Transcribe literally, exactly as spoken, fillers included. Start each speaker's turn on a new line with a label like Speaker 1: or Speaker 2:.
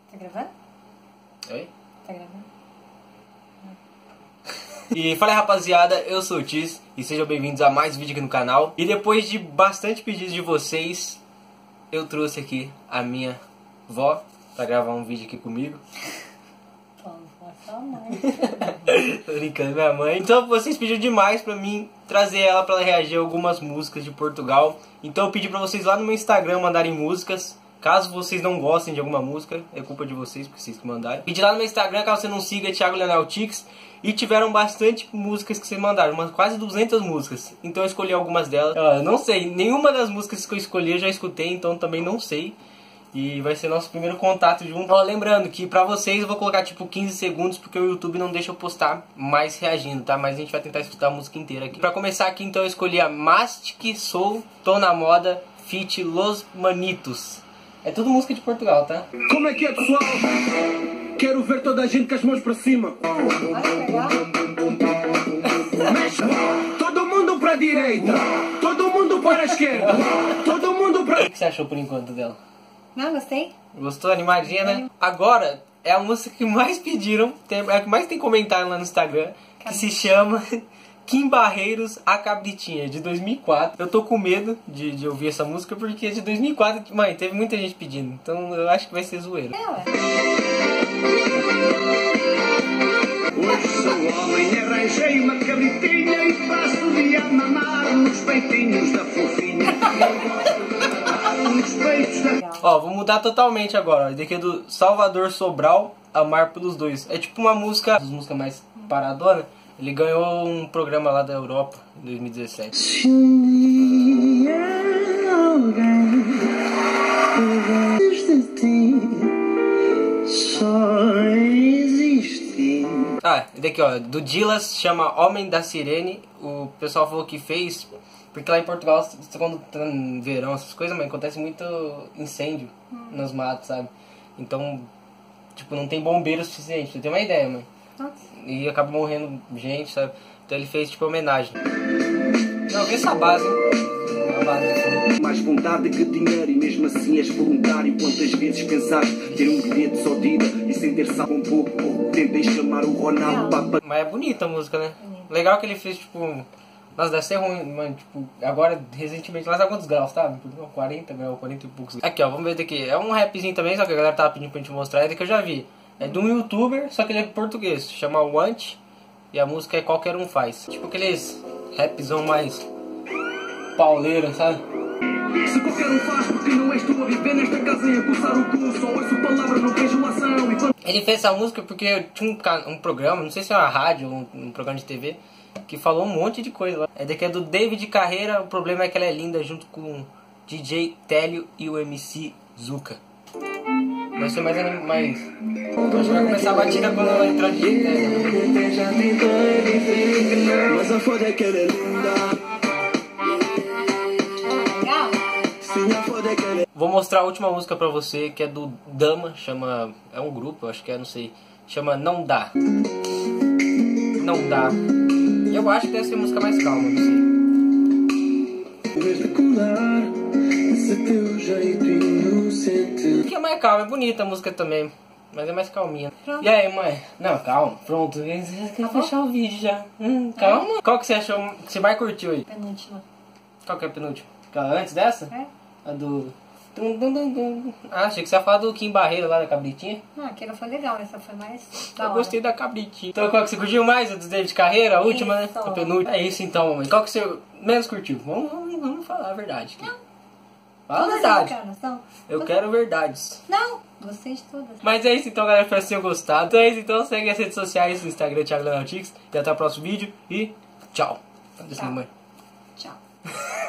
Speaker 1: Tá gravando?
Speaker 2: Oi?
Speaker 1: Tá gravando?
Speaker 2: E fala aí, rapaziada, eu sou o Tis e sejam bem-vindos a mais um vídeo aqui no canal. E depois de bastante pedidos de vocês, eu trouxe aqui a minha vó pra gravar um vídeo aqui comigo.
Speaker 1: Sua mãe.
Speaker 2: Tô brincando, minha mãe. Então vocês pediram demais pra mim trazer ela pra ela reagir a algumas músicas de Portugal. Então eu pedi pra vocês lá no meu Instagram mandarem músicas. Caso vocês não gostem de alguma música, é culpa de vocês, porque vocês que mandaram. Pedi lá no meu Instagram, caso você não siga, é Thiago Leonel Tix. E tiveram bastante músicas que vocês mandaram, umas quase duzentas músicas. Então eu escolhi algumas delas. Eu não sei, nenhuma das músicas que eu escolhi eu já escutei, então também não sei. E vai ser nosso primeiro contato junto. Ó, lembrando que pra vocês eu vou colocar tipo quinze segundos, porque o YouTube não deixa eu postar mais reagindo, tá? Mas a gente vai tentar escutar a música inteira aqui. Pra começar aqui, então eu escolhi a Mastic Soul, Tô na Moda, feat. Los Manitos. É tudo música de Portugal, tá?
Speaker 3: Como é que é, pessoal? Quero ver toda a gente com as mãos pra cima.
Speaker 1: Olha, legal.
Speaker 3: Mexe. Todo mundo pra direita. Todo mundo para a esquerda. Todo mundo pra...
Speaker 2: O que você achou por enquanto dela?
Speaker 1: Não, gostei.
Speaker 2: Gostou? Animadinha, né? Agora, é a música que mais pediram, tem, é a que mais tem comentário lá no Instagram, que se chama Kim Barreiros, A Cabritinha, de dois mil e quatro. Eu tô com medo de, de ouvir essa música, porque é de dois mil e quatro, mãe, teve muita gente pedindo, então eu acho que vai ser zoeiro.
Speaker 1: É, ué.
Speaker 3: Hoje sou homem, arranjei uma cabritinha e passo-lhe a mamar nos peitinhos da fofinha. Nos peitos da...
Speaker 2: Ó, vou mudar totalmente agora, ó. Daqui é do Salvador Sobral, Amar pelos Dois. É tipo uma música, das músicas mais paradona. Ele ganhou um programa lá da Europa em dois mil e dezessete.
Speaker 3: Se um dia alguém pudesse de ti, só existe.
Speaker 2: Ah, e daqui ó, do Dilas, chama Homem da Sirene. O pessoal falou que fez, porque lá em Portugal, quando tá no verão, essas coisas, mas acontece muito incêndio hum. nos matos, sabe? Então, tipo, não tem bombeiro suficiente, você tem uma ideia, mãe.
Speaker 1: Nossa.
Speaker 2: E acaba morrendo gente, sabe? Então ele fez, tipo, homenagem. Não, vê essa base, hein? A base.
Speaker 3: Mais vontade que dinheiro e mesmo assim és voluntário. Quantas vezes pensaste ter um bilhete só de ida e sem ter salvo um pouco? Tentei chamar o Ronaldo Papa.
Speaker 2: Mas é bonita a música, né? Legal que ele fez, tipo... Nossa, deve ser ruim, mano, tipo... Agora, recentemente, lá sabe quantos graus, tá? quarenta graus, quarenta e poucos. Aqui, ó, vamos ver daqui. É um rapzinho também, só que a galera tava pedindo pra gente mostrar. É daqui que eu já vi. É de um youtuber, só que ele é português. Chama Want. E a música é Qualquer Um Faz. Tipo aqueles rapzão mais... pauleiro, sabe?
Speaker 3: Se qualquer um faz, porque não és tu a viver nesta casa e a coçar o cu. Só ouço palavras, não vejo ação. E quando...
Speaker 2: Ele fez essa música porque tinha um, um programa, não sei se é uma rádio ou um, um programa de T V, que falou um monte de coisa lá. É daqui é do David Carreira, o problema é que ela é linda, junto com o D J Télio e o M C Zuka. Vai ser mais... anim... mais... Acho que vai começar a batida quando ela entrar de D J Télio.
Speaker 3: Mas a foda é que ela é linda.
Speaker 2: Vou mostrar a última música pra você, que é do Dama, chama... É um grupo, acho que é, não sei. Chama Não Dá. Não Dá. E eu acho que deve ser a música mais calma, não sei. Que é mais calma, é bonita a música também. Mas é mais calminha.
Speaker 1: Pronto.
Speaker 2: E aí, mãe? Não, calma. Pronto. Você quer fechar o vídeo já. Hum, calma. Qual que você achou que você mais curtiu aí?
Speaker 1: Penúltima.
Speaker 2: Qual que é a penúltima? Aquela antes dessa?
Speaker 1: É?
Speaker 2: A do... Dum, dum, dum, dum. Ah, achei que você ia falar do Kim Barreiro lá da cabritinha.
Speaker 1: Ah, aquela foi legal, essa foi mais da
Speaker 2: Eu
Speaker 1: hora.
Speaker 2: gostei da cabritinha. Então qual que você curtiu mais? A do David Carreira, a última, né?
Speaker 1: Isso.
Speaker 2: A penúltima. É isso então, mamãe. Qual que você menos curtiu? Vamos, vamos, vamos falar a verdade. Aqui.
Speaker 1: Não.
Speaker 2: Fala a
Speaker 1: Todas
Speaker 2: verdade.
Speaker 1: bacanas, não.
Speaker 2: Eu
Speaker 1: Todas-
Speaker 2: quero verdades.
Speaker 1: Não, gostei de todas.
Speaker 2: Mas é isso então, galera. Espero que vocês tenham gostado. Então é isso então. Segue as redes sociais, no Instagram, Thiago Leonel Tix. E até o próximo vídeo. E tchau. Adeus,
Speaker 1: Tchau.
Speaker 2: mamãe.
Speaker 1: Tchau.